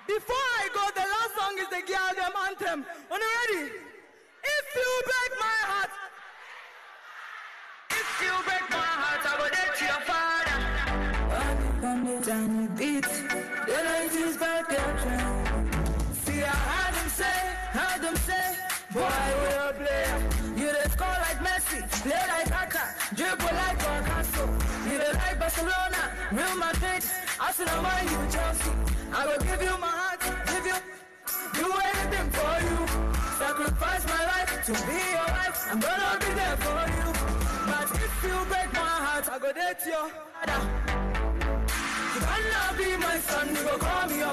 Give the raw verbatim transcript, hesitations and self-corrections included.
Before I go, the last song is the girl them anthem. Are you ready? If you break my heart, if you break my heart, I go dead to your father. On the tiny beat, the nineties back there. See, I heard them say, heard them say, boy, you're a player. You dey score like Messi, play like Kaka, dribble like Picasso. You dey like Barcelona, Real Madrid, Arsenal, Man U, Chelsea. I will give you my heart, give you, do anything for you. Sacrifice my life to be your wife. I'm gonna be there for you. But if you break my heart, I go date your father. You cannot be my son, you go call me your